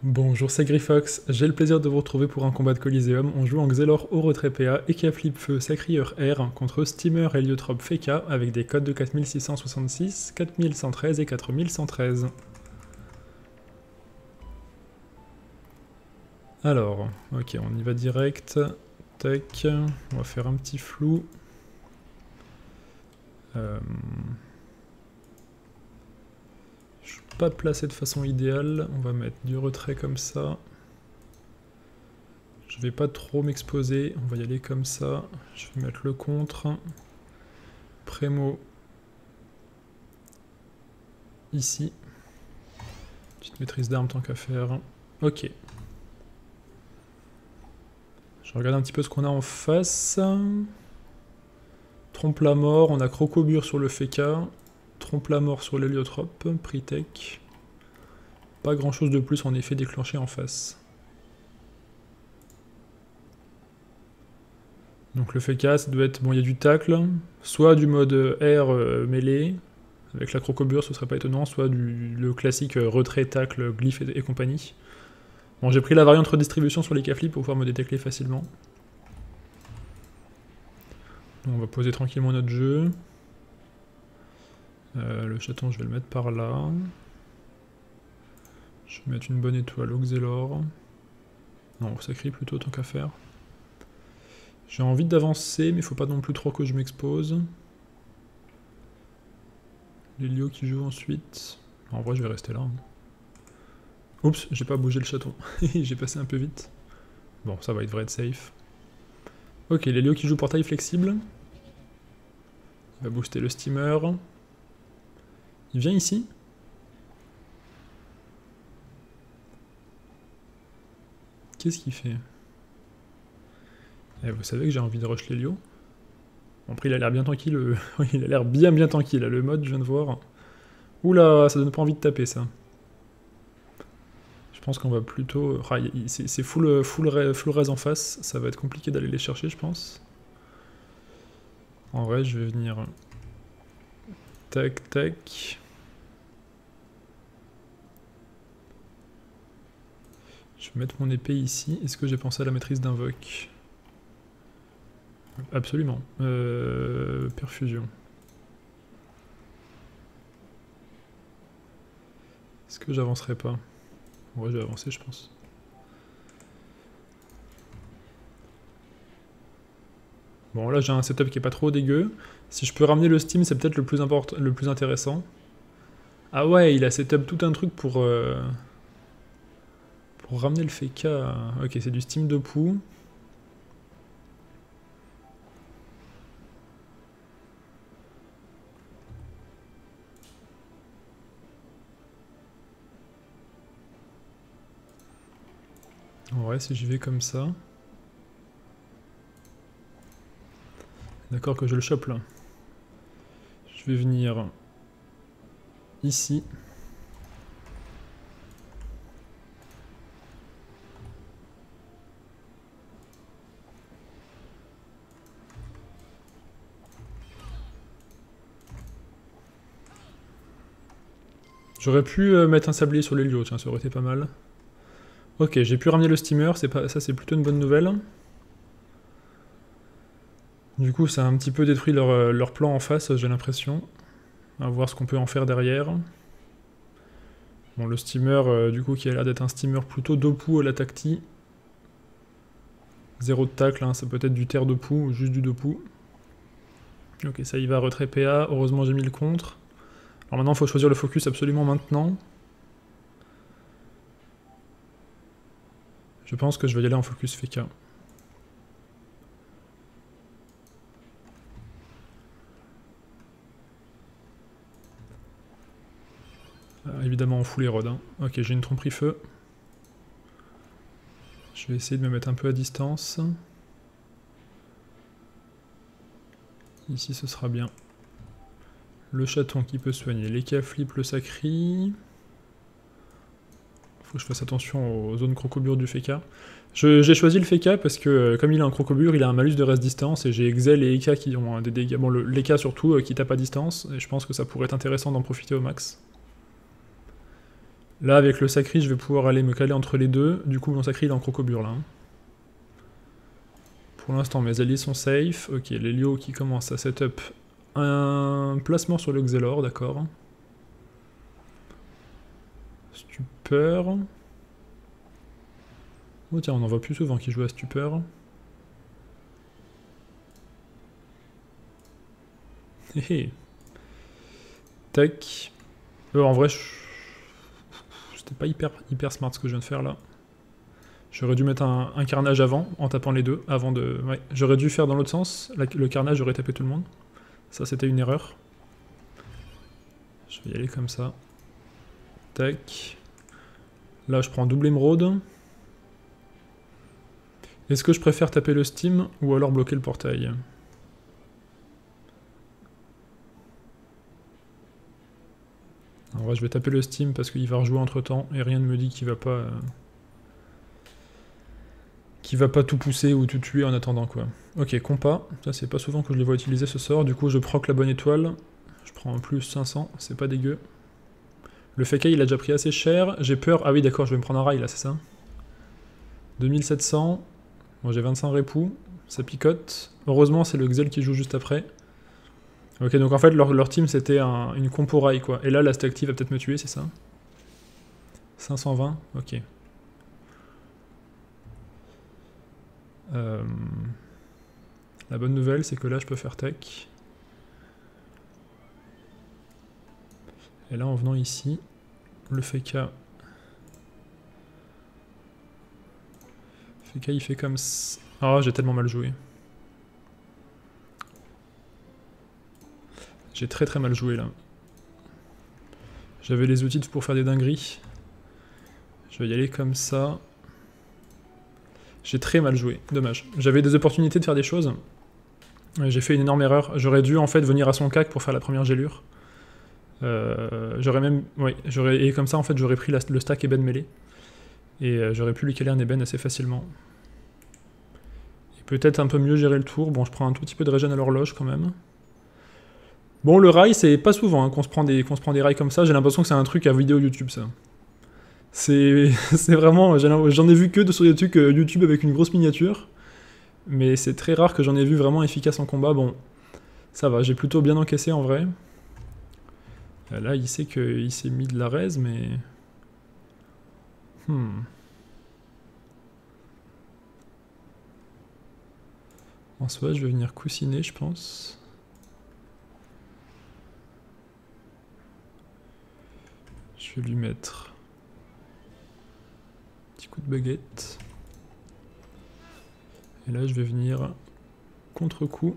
Bonjour, c'est Grifox, j'ai le plaisir de vous retrouver pour un combat de Coliseum. On joue en Xelor au retrait PA, Eka Flip Feu, Sacrieur R contre Steamer Héliotrope Feka avec des codes de 4666, 4113 et 4113. Alors, ok, on y va direct. Tac, on va faire un petit flou. Je suis pas placé de façon idéale, on va mettre du retrait comme ça. Je vais pas trop m'exposer, on va y aller comme ça. Je vais mettre le contre. Prémo. Ici. Petite maîtrise d'armes tant qu'à faire. Ok. Je regarde un petit peu ce qu'on a en face. Trompe la mort, on a Crocobure sur le Feka. Trompe la mort sur l'héliotrope, Pritech. Pas grand chose de plus en effet déclenché en face. Donc le Feka, ça doit être... Bon, il y a du tacle, soit du mode R mêlée, avec la Crocobure, ce serait pas étonnant, soit le classique retrait, tacle, glyphe et compagnie. Bon, j'ai pris la variante redistribution sur les K-Flip pour pouvoir me détecler facilement. Donc on va poser tranquillement notre jeu. Le chaton, je vais le mettre par là. Je vais mettre une bonne étoile au Xelor. Non, au Sacri plutôt, tant qu'à faire. J'ai envie d'avancer, mais il faut pas non plus trop que je m'expose. Lélio qui joue ensuite. En vrai, je vais rester là. Hein. Oups, j'ai pas bougé le chaton. J'ai passé un peu vite. Bon, ça va, il devrait être safe. Ok, Lélio qui joue portail flexible. Il va booster le steamer. Il vient ici. Qu'est-ce qu'il fait? Eh, vous savez que j'ai envie de rush Lélio. Bon, après, il a l'air bien tranquille. Il a l'air bien tranquille. Là, le mode, je viens de voir. Oula, ça donne pas envie de taper, ça. Je pense qu'on va plutôt... Ah, c'est full res en face. Ça va être compliqué d'aller les chercher, je pense. En vrai, je vais venir... Tac, tac. Je vais mettre mon épée ici. Est-ce que j'ai pensé à la maîtrise d'invoque? Absolument. Perfusion. Est-ce que j'avancerai pas? Ouais, je vais avancer, je pense. Bon, là, j'ai un setup qui est pas trop dégueu. Si je peux ramener le Steam, c'est peut-être le plus intéressant. Ah ouais, il a setup tout un truc pour ramener le Feka. Ok, c'est du Steam de Pou. En vrai, si j'y vais comme ça... D'accord que je le chope là. Je vais venir ici. J'aurais pu mettre un sablier sur l'Hélio, tiens, ça aurait été pas mal. Ok, j'ai pu ramener le steamer, ça c'est plutôt une bonne nouvelle. Du coup, ça a un petit peu détruit leur plan en face, j'ai l'impression. On va voir ce qu'on peut en faire derrière. Bon, le steamer, du coup, qui a l'air d'être un steamer plutôt Dopu à la tacti. Zéro de tacle, hein, ça peut être du terre Dopu ou juste du Dopu. Ok, ça y va, retrait PA. Heureusement, j'ai mis le contre. Alors maintenant, il faut choisir le focus absolument maintenant. Je pense que je vais y aller en focus Feka. Évidemment en full érode. Hein. Ok, j'ai une tromperie feu. Je vais essayer de me mettre un peu à distance. Ici, ce sera bien. Le chaton qui peut soigner. Les K-Flip, le Sacri. Faut que je fasse attention aux zones crocobure du Feka. J'ai choisi le Feka parce que, comme il a un crocobure, il a un malus de reste distance, et j'ai Exel et Eka qui ont des dégâts. Bon, l'Eka surtout, qui tape à distance, et je pense que ça pourrait être intéressant d'en profiter au max. Là, avec le Sacri, je vais pouvoir aller me caler entre les deux. Du coup, mon Sacri, il est en crocobure, là. Hein. Pour l'instant, mes alliés sont safe. Ok, l'Helio qui commence à setup un placement sur le Xelor, d'accord. Stupeur. Oh tiens, on en voit plus souvent qui joue à Stupeur. Hé hé. Tac. En vrai, c'était pas hyper smart ce que je viens de faire là. J'aurais dû mettre un carnage avant, en tapant les deux, avant de... Ouais, j'aurais dû faire dans l'autre sens, le carnage j'aurais tapé tout le monde. Ça c'était une erreur. Je vais y aller comme ça. Tac. Là je prends double émeraude. Est-ce que je préfère taper le Steam ou alors bloquer le portail? En vrai je vais taper le Steam parce qu'il va rejouer entre temps et rien ne me dit qu'il va pas... tout pousser ou tout tuer en attendant quoi. Ok, compas, ça c'est pas souvent que je les vois utiliser ce sort, du coup je proc la bonne étoile, je prends en plus 500, c'est pas dégueu. Le Fekkai il a déjà pris assez cher, j'ai peur, ah oui d'accord je vais me prendre un rail là c'est ça. 2700, bon j'ai 25 répous, ça picote, heureusement c'est le Xel qui joue juste après. Ok donc en fait leur team c'était une compo rail quoi, et là la stack va peut-être me tuer c'est ça. 520, ok. La bonne nouvelle, c'est que là, je peux faire tech. Et là, en venant ici, le Fekka... Fekka, il fait comme ça. Ah, j'ai tellement mal joué. J'ai très mal joué, là. J'avais les outils pour faire des dingueries. Je vais y aller comme ça. J'ai très mal joué, dommage. J'avais des opportunités de faire des choses. J'ai fait une énorme erreur. J'aurais dû en fait venir à son cac pour faire la première gélure. J'aurais même... Ouais, et comme ça en fait j'aurais pris le stack Eben mêlé. Et j'aurais pu lui caler un Eben assez facilement. Et peut-être un peu mieux gérer le tour. Bon, je prends un tout petit peu de régène à l'horloge quand même. Bon, le rail, c'est pas souvent hein, qu'on se prend des rails comme ça. J'ai l'impression que c'est un truc à vidéo YouTube ça. C'est vraiment... J'en ai vu que sur des trucs YouTube avec une grosse miniature. Mais c'est très rare que j'en ai vu vraiment efficace en combat. Bon, ça va, j'ai plutôt bien encaissé en vrai. Là, il sait qu'il s'est mis de la raise, mais... En soi, je vais venir coussiner, je pense. Je vais lui mettre... un petit coup de baguette. Et là, je vais venir contre-coup.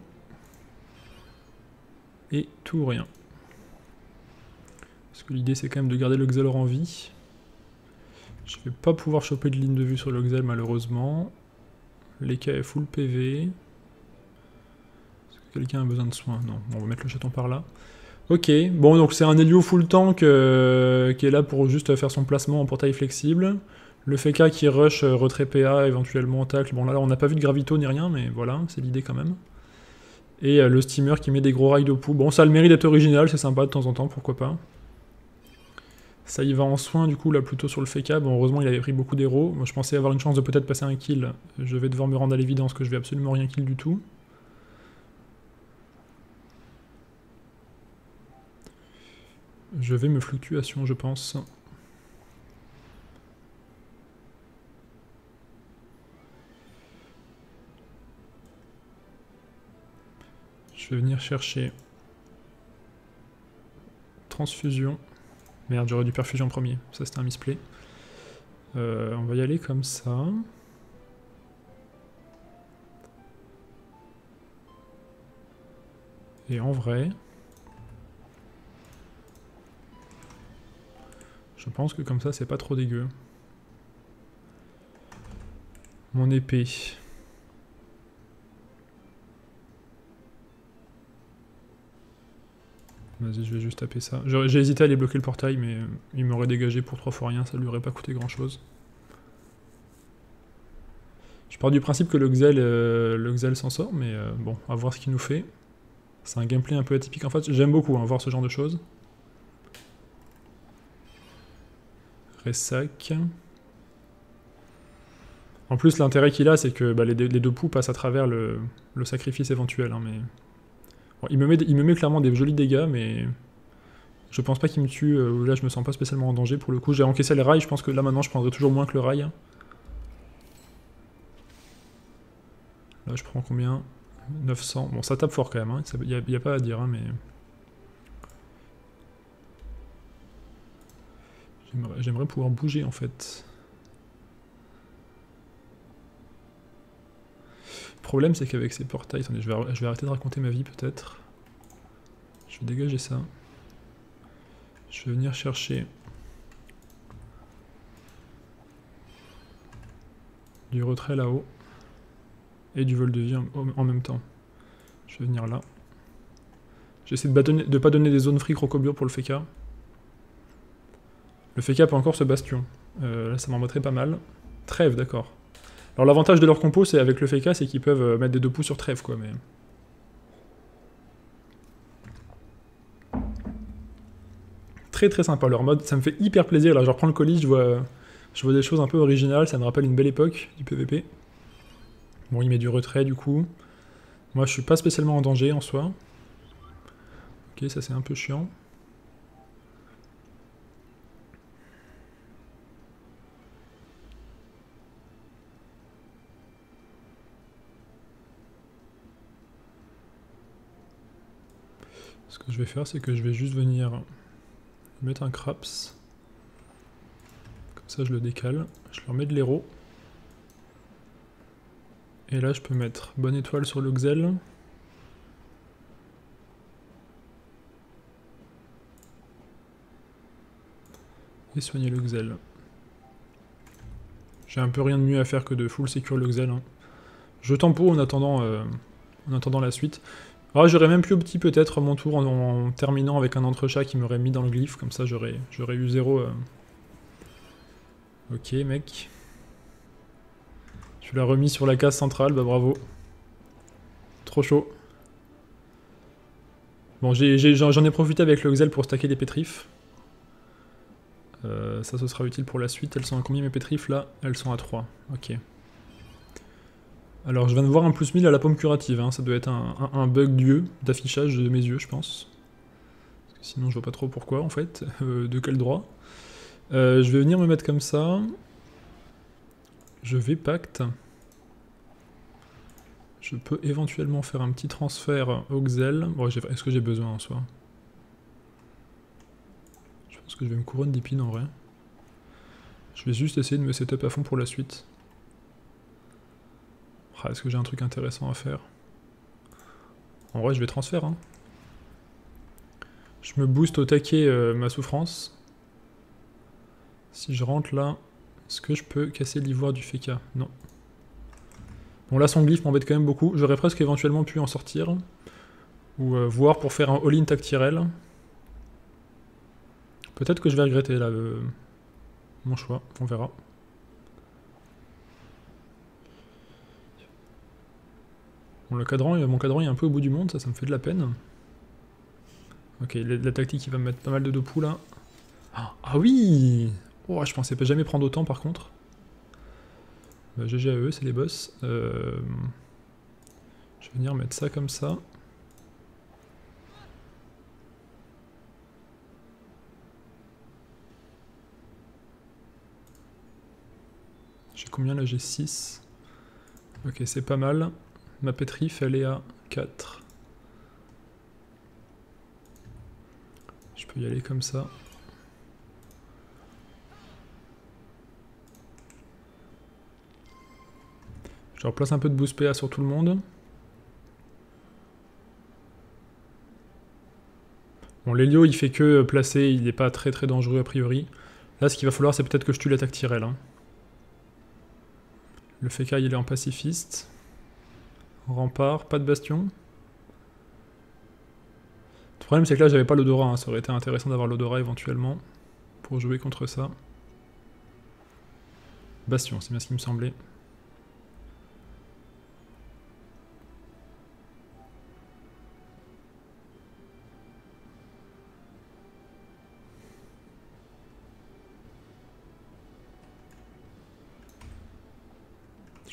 Et tout ou rien. Parce que l'idée, c'est quand même de garder le Xelor en vie. Je vais pas pouvoir choper de ligne de vue sur le Xel, malheureusement. L'EK est full PV. Est-ce que quelqu'un a besoin de soins? Non, bon, on va mettre le chaton par là. Ok, bon, donc c'est un Helio full tank qui est là pour juste faire son placement en portail flexible. Le Fekka qui rush retrait PA, éventuellement tacle. Bon, là, on n'a pas vu de gravito ni rien, mais voilà, c'est l'idée quand même. Et le steamer qui met des gros rails de poux. Bon, ça a le mérite d'être original, c'est sympa de temps en temps, pourquoi pas. Ça y va en soin du coup là plutôt sur le Fekka. Bon heureusement il avait pris beaucoup d'héros. Moi je pensais avoir une chance de peut-être passer un kill. Je vais devoir me rendre à l'évidence que je vais absolument rien kill du tout. Je vais me fluctuation je pense. Je vais venir chercher transfusion. Merde, j'aurais dû perfusion en premier, ça c'était un misplay. On va y aller comme ça. Et en vrai... je pense que comme ça c'est pas trop dégueu. Mon épée... Vas-y, je vais juste taper ça. J'ai hésité à aller bloquer le portail, mais il m'aurait dégagé pour 3 fois rien, ça lui aurait pas coûté grand chose. Je pars du principe que le Xel s'en sort, mais bon, à voir ce qu'il nous fait. C'est un gameplay un peu atypique. En fait, j'aime beaucoup hein, voir ce genre de choses. Ressac. En plus, l'intérêt qu'il a, c'est que bah, les deux poux passent à travers le sacrifice éventuel. Hein, mais... bon, il me met clairement des jolis dégâts, mais je pense pas qu'il me tue. Là, je me sens pas spécialement en danger. Pour le coup, j'ai encaissé les rails. Je pense que là, maintenant, je prendrai toujours moins que le rail. Là, je prends combien? 900. Bon, ça tape fort quand même. Hein. Y a pas à dire, hein, mais... J'aimerais pouvoir bouger, en fait. Le problème, c'est qu'avec ces portails... Attendez, je vais arrêter de raconter ma vie, peut-être. Je vais dégager ça. Je vais venir chercher... du retrait là-haut. Et du vol de vie en même temps. Je vais venir là. J'essaie de pas donner des zones free crocobure pour le FK. Le FK peut encore ce bastion. Là, ça m'embêterait pas mal. Trêve, d'accord. Alors l'avantage de leur compo, c'est avec le FK, c'est qu'ils peuvent mettre des 2 pouces sur trêve, quoi, mais... Très très sympa leur mode, ça me fait hyper plaisir. Là, je reprends le colis, je vois des choses un peu originales, ça me rappelle une belle époque du PVP. Bon, il met du retrait, du coup. Moi, je suis pas spécialement en danger, en soi. Ok, ça c'est un peu chiant. Ce que je vais faire, c'est que je vais juste venir mettre un craps. Comme ça, je le décale. Je leur mets de l'héros. Et là, je peux mettre bonne étoile sur le Xel. Et soigner le Xel. J'ai un peu rien de mieux à faire que de full secure le Xel. Hein. Je tempo en attendant la suite. Ah, j'aurais même plus opti peut-être mon tour en terminant avec un entrechat qui m'aurait mis dans le glyphe, comme ça j'aurais eu 0. Ok mec. Tu l'as remis sur la case centrale, bah bravo. Trop chaud. Bon, j'en ai profité avec le Xel pour stacker des pétrifs. Ça, ce sera utile pour la suite. Elles sont à combien mes pétrifs là? Elles sont à 3. Ok. Alors je viens de voir un plus 1000 à la pomme curative, hein. Ça doit être un bug d'yeux, d'affichage de mes yeux je pense. Parce que sinon je vois pas trop pourquoi en fait, de quel droit. Je vais venir me mettre comme ça. Je vais pacte. Je peux éventuellement faire un petit transfert au Xel. Bon, est-ce que j'ai besoin en soi? Je pense que je vais me couronner d'épines en vrai. Je vais juste essayer de me setup à fond pour la suite. Ah, est-ce que j'ai un truc intéressant à faire? En vrai, je vais transfert. Hein. Je me booste au taquet ma souffrance. Si je rentre là, est-ce que je peux casser l'ivoire du FK? Non. Bon, là, son glyphe m'embête quand même beaucoup. J'aurais presque éventuellement pu en sortir. Ou voir pour faire un all-in tactirel. Peut-être que je vais regretter là mon choix. On verra. Bon, mon cadran est un peu au bout du monde, ça me fait de la peine. Ok, la tactique il va me mettre pas mal de 2 pouls là. Ah oui! Oh, je pensais pas jamais prendre autant par contre. Bah, GG à eux, c'est les boss. Je vais venir mettre ça comme ça. J'ai combien là? J'ai 6. Ok, c'est pas mal. Ma pétrif, elle est à 4. Je peux y aller comme ça. Je replace un peu de boost PA sur tout le monde. Bon, l'Hélio, il fait que placer, il n'est pas très très dangereux a priori. Là, ce qu'il va falloir, c'est peut-être que je tue l'attaque Tyrell. Hein. Le FK, il est en pacifiste. Rempart, pas de bastion. Le problème, c'est que là, j'avais pas l'odorat. Hein. Ça aurait été intéressant d'avoir l'odorat éventuellement pour jouer contre ça. Bastion, c'est bien ce qui me semblait.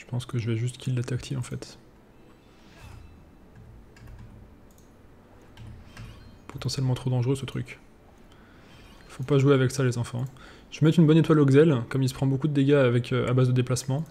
Je pense que je vais juste kill la tactile en fait. Potentiellement trop dangereux ce truc. Faut pas jouer avec ça les enfants. Je vais mettre une bonne étoile au Xel, comme il se prend beaucoup de dégâts avec, à base de déplacement.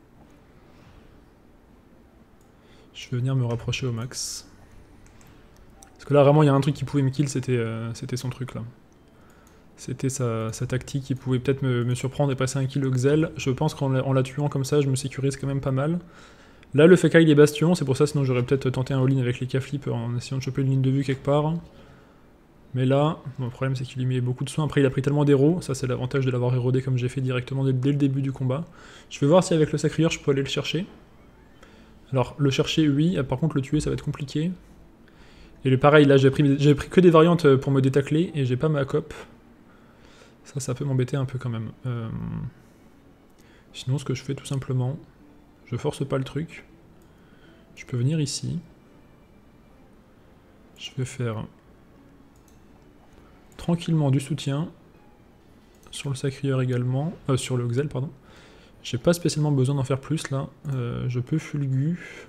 Je vais venir me rapprocher au max. Parce que là vraiment il y a un truc qui pouvait me kill, c'était son truc là. C'était sa tactique qui pouvait peut-être me surprendre et passer un kill au Xel. Je pense qu'en la tuant comme ça, je me sécurise quand même pas mal. Là le Fekai il est bastion, c'est pour ça sinon j'aurais peut-être tenté un all-in avec les K-flip en essayant de choper une ligne de vue quelque part. Mais là, bon, le problème c'est qu'il lui met beaucoup de soins. Après il a pris tellement d'héros, ça c'est l'avantage de l'avoir érodé comme j'ai fait directement dès le début du combat. Je vais voir si avec le Sacrieur je peux aller le chercher. Alors le chercher oui, par contre le tuer ça va être compliqué. Et pareil là j'ai pris que des variantes pour me détacler et j'ai pas ma cop. Ça peut m'embêter un peu quand même. Sinon ce que je fais tout simplement, je force pas le truc. Je peux venir ici. Je vais faire tranquillement du soutien. Sur le Sacrieur également. Sur le Xel, pardon. J'ai pas spécialement besoin d'en faire plus là. Je peux Fulgu.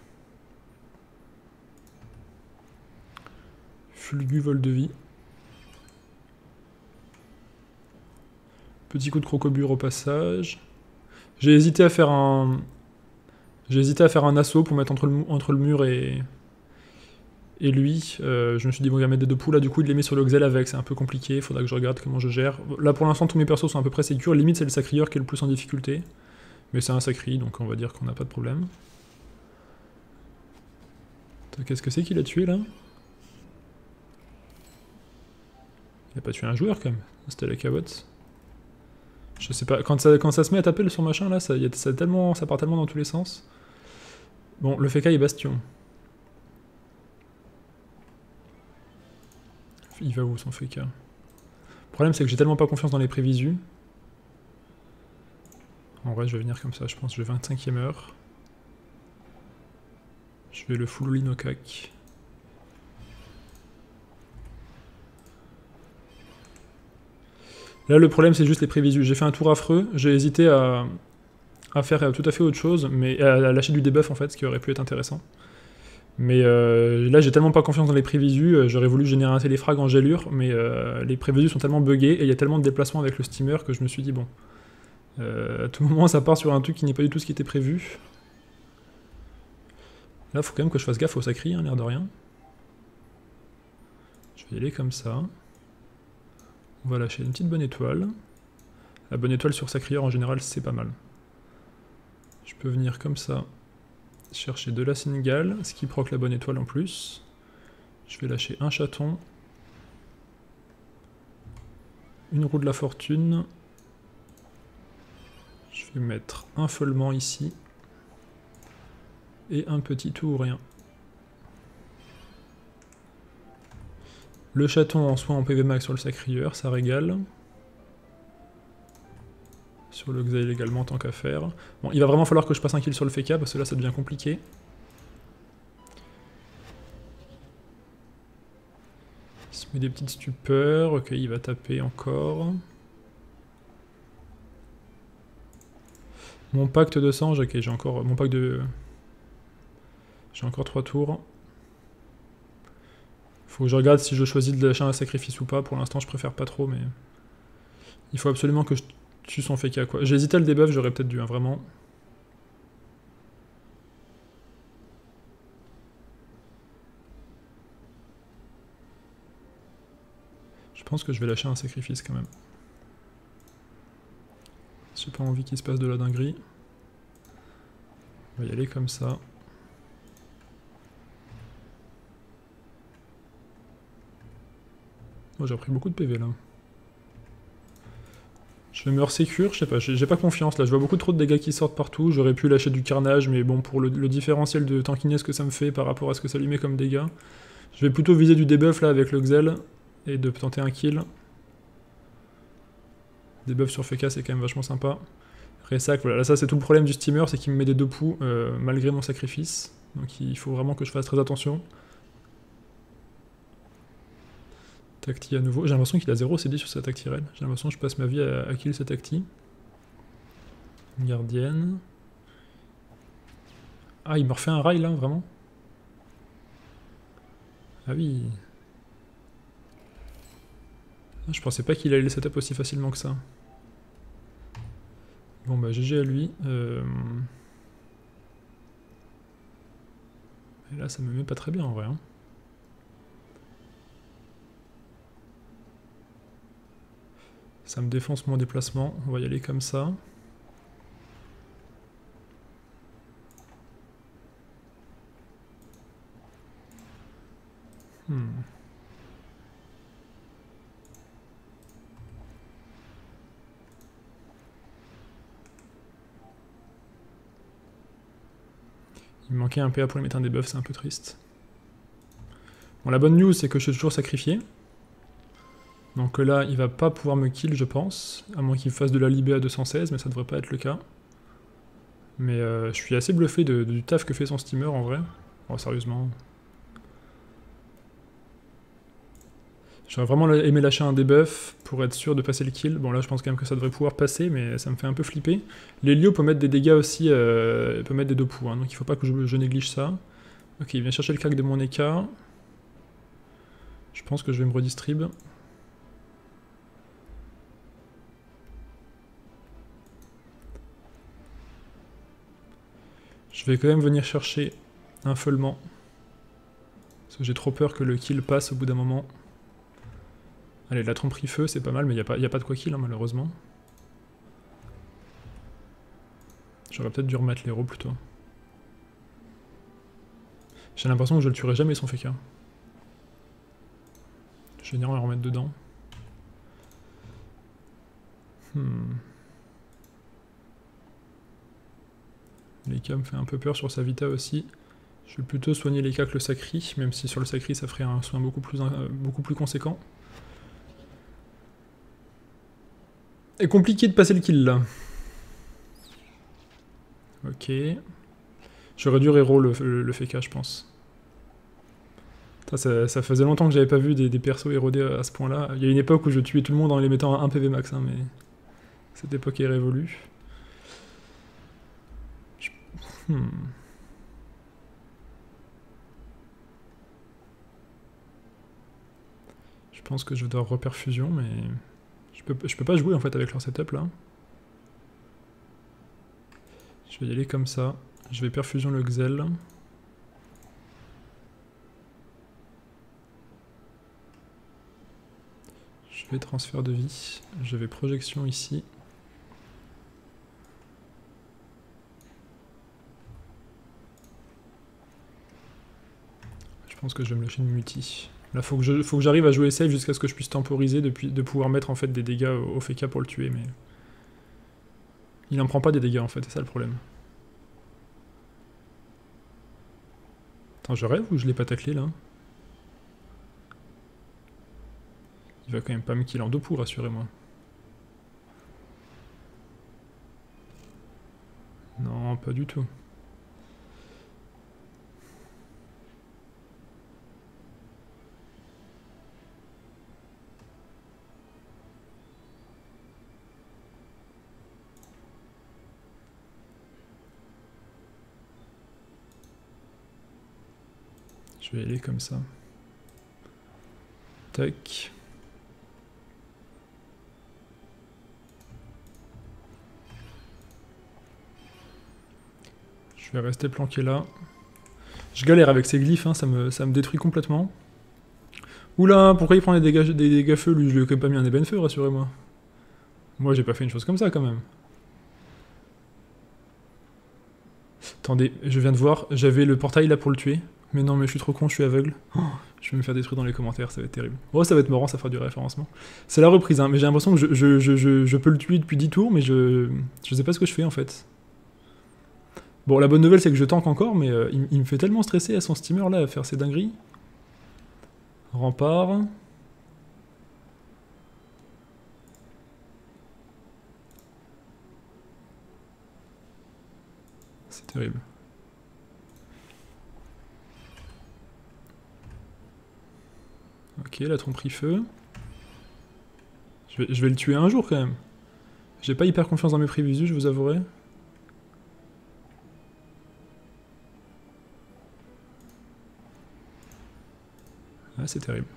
Fulgu, vol de vie. Petit coup de crocobure au passage. J'ai hésité à faire un assaut pour mettre entre le mur et lui. Je me suis dit bon il va mettre des deux poules là, du coup il les met sur le Xel avec, c'est un peu compliqué, faudra que je regarde comment je gère. Là pour l'instant tous mes persos sont à peu près sécures, limite c'est le Sacrieur qui est le plus en difficulté. Mais c'est un Sacri donc on va dire qu'on n'a pas de problème. Qu'est-ce que c'est qu'il a tué là? Il a pas tué un joueur quand même, c'était la cabotte. Je sais pas, quand ça se met à taper sur machin là, ça part tellement dans tous les sens. Bon, le Fekai est bastion. Il va où son Fekai? Le problème c'est que j'ai tellement pas confiance dans les prévisus. En vrai je vais venir comme ça, je pense que je vais 25e heure. Je vais le full all-in au cac. Là le problème c'est juste les prévisus. J'ai fait un tour affreux, j'ai hésité à faire tout à fait autre chose, mais à lâcher du debuff en fait, ce qui aurait pu être intéressant. Mais là j'ai tellement pas confiance dans les prévisus, j'aurais voulu générer un téléfrag en gelure, mais les prévisus sont tellement buggés et il y a tellement de déplacements avec le steamer que je me suis dit bon, à tout moment ça part sur un truc qui n'est pas du tout ce qui était prévu. Là faut quand même que je fasse gaffe au Sacri, hein, l'air de rien. Je vais y aller comme ça. On va lâcher une petite bonne étoile. La bonne étoile sur Sacrieur en général c'est pas mal. Je peux venir comme ça, chercher de la Singale, ce qui proc la bonne étoile en plus. Je vais lâcher un chaton. Une roue de la fortune. Je vais mettre un follement ici. Et un petit tout ou rien. Le chaton en soin en PV max sur le Sacrieur, ça régale. Sur le Xel également, tant qu'à faire. Bon, il va vraiment falloir que je passe un kill sur le Fekai, parce que là ça devient compliqué. Il se met des petites stupeurs, ok, il va taper encore. Mon pacte de sang, ok, j'ai encore... Mon pacte de... J'ai encore 3 tours. Faut que je regarde si je choisis de lâcher un sacrifice ou pas, pour l'instant je préfère pas trop, mais... Il faut absolument que je tue son Fekai, quoi. J'ai hésité à le debuff, j'aurais peut-être dû, hein, vraiment. Je pense que je vais lâcher un sacrifice quand même. J'ai pas envie qu'il se passe de la dinguerie. On va y aller comme ça. Oh, j'ai pris beaucoup de PV là. Je vais me resécure, je sais pas, j'ai pas confiance là, je vois beaucoup trop de dégâts qui sortent partout, j'aurais pu lâcher du carnage, mais bon, pour le différentiel de tankiness que ça me fait par rapport à ce que ça lui met comme dégâts, je vais plutôt viser du debuff là avec le Xel, et de tenter un kill. Debuff sur Fekai c'est quand même vachement sympa. Ressac, voilà, là ça c'est tout le problème du steamer, c'est qu'il me met des deux poux malgré mon sacrifice, donc il faut vraiment que je fasse très attention. Tacti à nouveau. J'ai l'impression qu'il a 0 CD sur sa tacti raid. J'ai l'impression que je passe ma vie à kill cette tacti. Gardienne. Ah, il me refait un rail là, vraiment? Ah oui. Ah, je pensais pas qu'il allait le setup aussi facilement que ça. Bon bah GG à lui. Et là ça me met pas très bien en vrai. Hein. Ça me défonce mon déplacement. On va y aller comme ça. Il me manquait un PA pour lui mettre un debuff, c'est un peu triste. Bon, la bonne news, c'est que je suis toujours sacrifié. Donc là, il va pas pouvoir me kill, je pense. À moins qu'il fasse de la libé à 216, mais ça devrait pas être le cas. Mais je suis assez bluffé du taf que fait son steamer, en vrai. Oh, sérieusement. J'aurais vraiment aimé lâcher un debuff pour être sûr de passer le kill. Bon là je pense quand même que ça devrait pouvoir passer, mais ça me fait un peu flipper. L'Helio peut mettre des dégâts aussi, il peut mettre des 2 poux, hein, donc il faut pas que je néglige ça. Ok, il vient chercher le crack de mon EK. Je pense que je vais me redistrib. Je vais quand même venir chercher un feulement. Parce que j'ai trop peur que le kill passe au bout d'un moment. Allez, la tromperie feu, c'est pas mal, mais il n'y a pas de quoi kill, hein, malheureusement. J'aurais peut-être dû remettre l'héros plutôt. J'ai l'impression que je le tuerai jamais son FK. Je vais venir le remettre dedans. L'Eka me fait un peu peur sur sa Vita aussi. Je vais plutôt soigner l'Eka que le Sacri, même si sur le Sacri ça ferait un soin beaucoup plus conséquent. Et compliqué de passer le kill là. Ok. J'aurais dû reroll le FK, je pense. Ça faisait longtemps que j'avais pas vu des persos érodés à ce point-là. Il y a une époque où je tuais tout le monde en les mettant à 1 PV max, hein, mais cette époque est révolue. Je pense que je dois reperfusion, mais je peux pas jouer en fait avec leur setup là. Je vais y aller comme ça. Je vais perfusion le Xel. Je vais transfert de vie. Je vais projection ici. Je pense que je vais me lâcher une muti. Là, faut que j'arrive à jouer safe jusqu'à ce que je puisse temporiser, de pouvoir mettre en fait des dégâts au FK pour le tuer, mais... Il en prend pas des dégâts en fait, c'est ça le problème. Attends, je rêve ou je l'ai pas taclé là? Il va quand même pas me kill en 2 poux, rassurez-moi. Non, pas du tout. Je vais aller comme ça. Tac. Je vais rester planqué là. Je galère avec ces glyphes, hein, ça me détruit complètement. Oula, pourquoi il prend des dégâts feu, lui? Je lui ai quand même pas mis un ébène feu, rassurez-moi. Moi j'ai pas fait une chose comme ça quand même. Attendez, je viens de voir, j'avais le portail là pour le tuer. Mais non, mais je suis trop con, je suis aveugle. Oh, je vais me faire détruire dans les commentaires, ça va être terrible. Oh, ça va être marrant, ça fera du référencement. C'est la reprise, hein, mais j'ai l'impression que je peux le tuer depuis 10 tours, mais je sais pas ce que je fais en fait. Bon, la bonne nouvelle, c'est que je tank encore, mais il me fait tellement stresser à son steamer là, à faire ses dingueries. Rempart. C'est terrible. Ok, la tromperie feu. Je vais le tuer un jour quand même. J'ai pas hyper confiance dans mes prévisus, je vous avouerai. Ah, c'est terrible.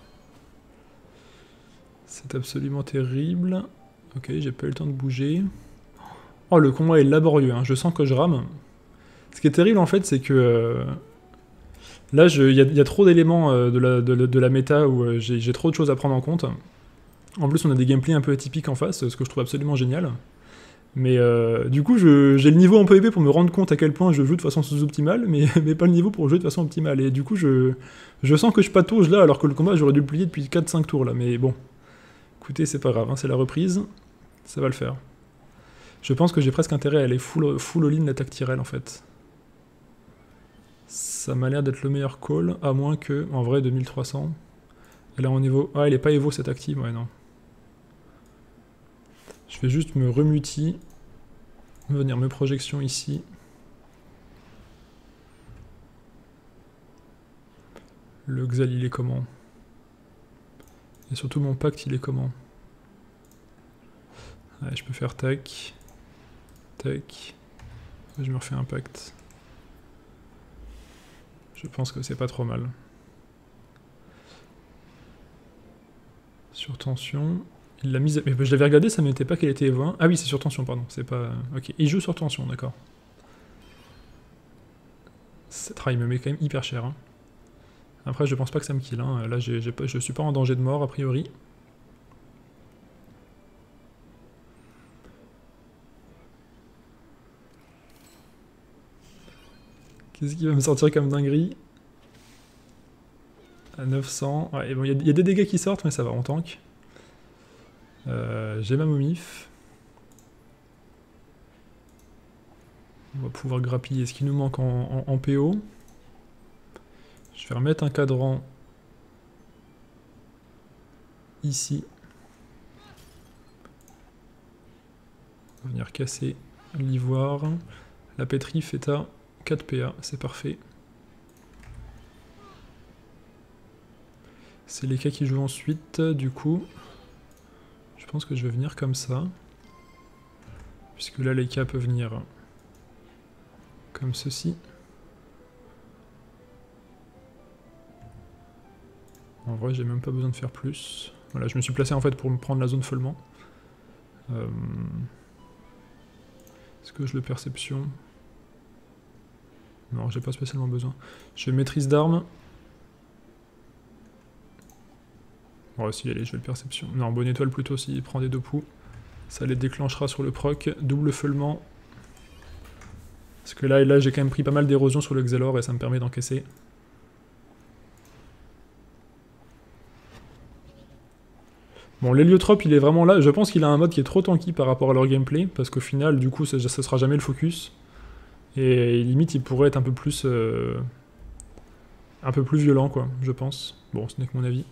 C'est absolument terrible. Ok, j'ai pas eu le temps de bouger. Oh, le combat est laborieux, hein. Je sens que je rame. Ce qui est terrible en fait, c'est que... là, il y a trop d'éléments de la méta où j'ai trop de choses à prendre en compte. En plus, on a des gameplays un peu atypiques en face, ce que je trouve absolument génial. Mais du coup, j'ai le niveau en PvP pour me rendre compte à quel point je joue de façon sous-optimale, mais pas le niveau pour jouer de façon optimale. Et du coup, je sens que je patauge là, alors que le combat, j'aurais dû le plier depuis 4-5 tours là. Mais bon, écoutez, c'est pas grave, hein, c'est la reprise, ça va le faire. Je pense que j'ai presque intérêt à aller full all-in l'attaque Tyrell en fait. Ça m'a l'air d'être le meilleur call, à moins que, en vrai, 2300. Elle est en niveau... Ah, elle est pas Evo cette active, ouais, non. Je vais juste me remuti, venir me projection ici. Le Xal, il est comment? Et surtout, mon pacte, il est comment? Ouais, je peux faire tac. Tac. Je me refais un pacte. Je pense que c'est pas trop mal. Sur tension. Il l'a mise... Mais je l'avais regardé, ça m'était pas qu'elle était Evo 1. Ah oui, c'est sur tension, pardon. C'est pas... Ok, il joue sur tension, d'accord. Il me met quand même hyper cher. Hein. Après, je pense pas que ça me kill. Hein. Là, je suis pas en danger de mort, a priori. Qu'est-ce qui va me sortir comme dinguerie? À 900. Ouais, bon, il y a des dégâts qui sortent, mais ça va, on tank. J'ai ma momif. On va pouvoir grappiller ce qui nous manque en PO. Je vais remettre un cadran ici. On va venir casser l'ivoire. La pétrif est à 4 PA, c'est parfait. C'est les cas qui jouent ensuite, du coup. Je pense que je vais venir comme ça. Puisque là, les cas peuvent venir comme ceci. En vrai, j'ai même pas besoin de faire plus. Voilà, je me suis placé en fait pour me prendre la zone follement. Est-ce que je le perception? Non, j'ai pas spécialement besoin. Je maîtrise d'armes. Bon, si, allez, je vais le perception. Non, bonne étoile plutôt s'il prend des 2 poux. Ça les déclenchera sur le proc. Double feulement. Parce que là j'ai quand même pris pas mal d'érosion sur le Xelor et ça me permet d'encaisser. Bon, l'héliotrope, il est vraiment là. Je pense qu'il a un mode qui est trop tanky par rapport à leur gameplay, parce qu'au final, du coup, ça sera jamais le focus. Et limite, il pourrait être un peu plus violent, quoi, je pense. Bon, ce n'est que mon avis.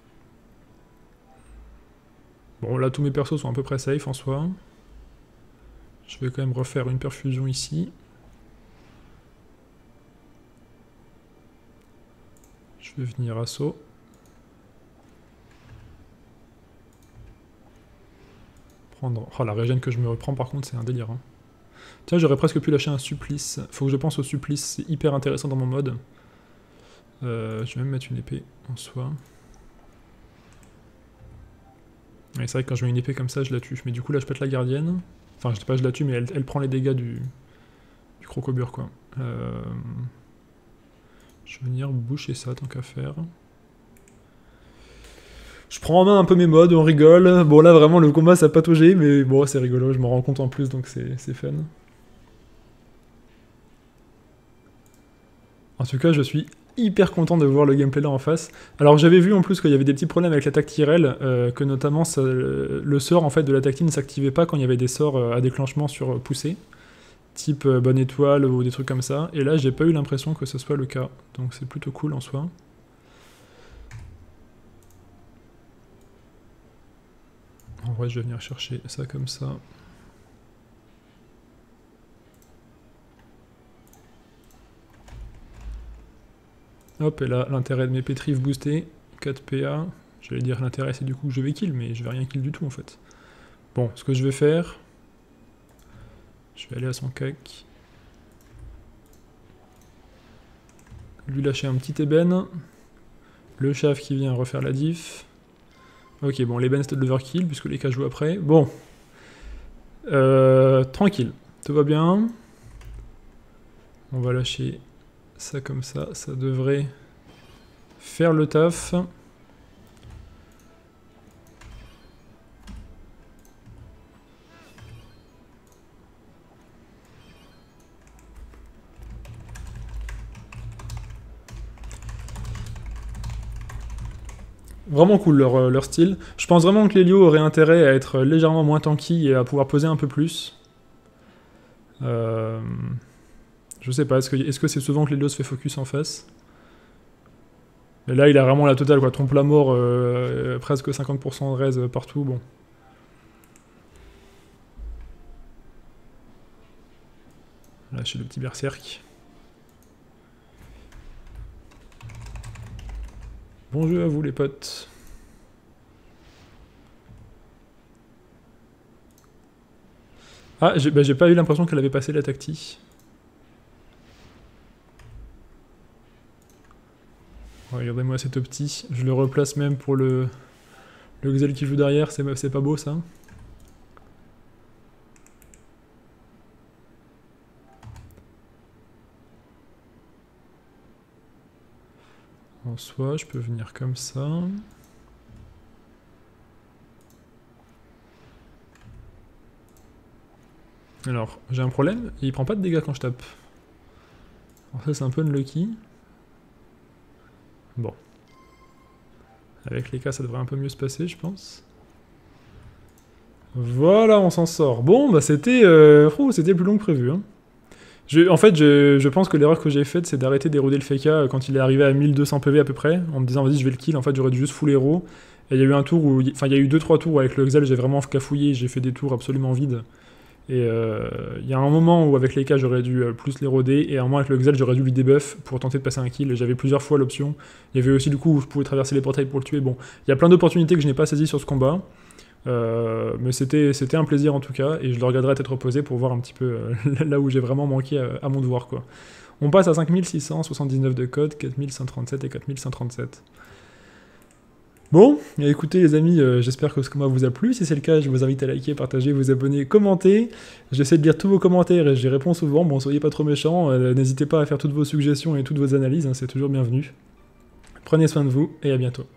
Bon, là, tous mes persos sont à peu près safe en soi. Je vais quand même refaire une perfusion ici. Je vais venir assaut. Prendre... Oh, la régène que je me reprends, par contre, c'est un délire. Hein. Tiens, j'aurais presque pu lâcher un supplice. Faut que je pense au supplice, c'est hyper intéressant dans mon mode. Je vais même mettre une épée en soi. Et c'est vrai que quand je mets une épée comme ça, je la tue. Mais du coup, là, je pète la gardienne. Enfin, je sais pas, je la tue, mais elle prend les dégâts du crocobure, quoi. Je vais venir boucher ça, tant qu'à faire. Je prends en main un peu mes mods, on rigole. Bon, là, vraiment, le combat, ça a pataugé, mais bon, c'est rigolo, je m'en rends compte en plus, donc c'est fun. En tout cas, je suis hyper content de voir le gameplay là en face. Alors j'avais vu en plus qu'il y avait des petits problèmes avec l'attaque Tyrell, que notamment le sort en fait de l'attaque ne s'activait pas quand il y avait des sorts à déclenchement sur poussée, type bonne étoile ou des trucs comme ça. Et là j'ai pas eu l'impression que ce soit le cas, donc c'est plutôt cool en soi. En vrai je vais venir chercher ça comme ça. Hop, et là, l'intérêt de mes pétrifs boostés, 4 PA. J'allais dire l'intérêt c'est du coup que je vais kill, mais je vais rien kill du tout en fait. Bon, ce que je vais faire, je vais aller à son cac. Lui lâcher un petit ébène. Le chaf qui vient refaire la diff. Ok, bon, les bans c'était de l'overkill, puisque les cas jouent après. Bon. Tranquille. Tout va bien. On va lâcher ça comme ça. Ça devrait faire le taf. Vraiment cool leur style. Je pense vraiment que l'Helio aurait intérêt à être légèrement moins tanky et à pouvoir poser un peu plus. Je sais pas, est-ce que c'est souvent que l'Helio se fait focus en face? Mais là il a vraiment la totale quoi, trompe la mort, presque 50% de raise partout, bon. Lâcher le petit berserk. Bon jeu à vous les potes. Ah, j'ai pas eu l'impression qu'elle avait passé la tactique. Regardez-moi cet petit. Je le replace même pour le Xel qui joue derrière. C'est pas beau ça. En soi, je peux venir comme ça. Alors, j'ai un problème, il prend pas de dégâts quand je tape. Alors ça, c'est un peu unlucky. Bon. Avec les cas, ça devrait un peu mieux se passer, je pense. Voilà, on s'en sort. Bon, bah c'était plus long que prévu. Hein. En fait, je pense que l'erreur que j'ai faite, c'est d'arrêter d'éroder le FK quand il est arrivé à 1200 PV à peu près, en me disant vas-y, je vais le kill. En fait, j'aurais dû juste full héros. Et il y a eu un tour où... Enfin, il y a eu 2-3 tours où avec le Xel, j'ai vraiment cafouillé, j'ai fait des tours absolument vides. Et il y a un moment où avec les cas, j'aurais dû plus l'éroder, et à un moment avec le Xel, j'aurais dû lui debuff pour tenter de passer un kill. J'avais plusieurs fois l'option. Il y avait aussi du coup où je pouvais traverser les portails pour le tuer. Bon, il y a plein d'opportunités que je n'ai pas saisies sur ce combat. Mais c'était un plaisir en tout cas, et je le regarderai à tête reposée pour voir un petit peu là où j'ai vraiment manqué à mon devoir quoi. On passe à 5679 de code, 4137 et 4137. Bon, écoutez les amis, j'espère que ce combat vous a plu. Si c'est le cas, je vous invite à liker, partager, vous abonner, commenter. J'essaie de lire tous vos commentaires et j'y réponds souvent. Bon, soyez pas trop méchants, n'hésitez pas à faire toutes vos suggestions et toutes vos analyses, hein, c'est toujours bienvenu. Prenez soin de vous et à bientôt.